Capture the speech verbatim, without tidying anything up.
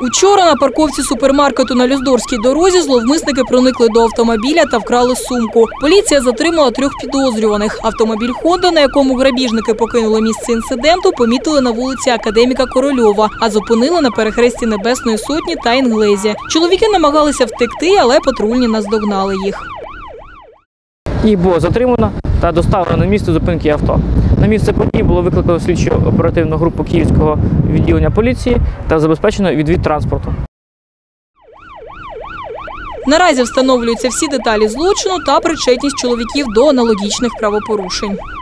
Учора на парковці супермаркету на Люздорській дорозі зловмисники проникли до автомобіля та вкрали сумку. Поліція затримала трьох підозрюваних. Автомобіль «Хонда», на якому грабіжники покинули місце інциденту, помітили на вулиці Академіка Корольова, а зупинили на перехресті Небесної Сотні та Інглезі. Чоловіки намагалися втекти, але патрульні наздогнали їх. Їх було затримано та доставлено на місце зупинки авто. На місце події було викликано слідчо оперативну групу Київського відділення поліції та забезпечено відвід транспорту. Наразі встановлюються всі деталі злочину та причетність чоловіків до аналогічних правопорушень.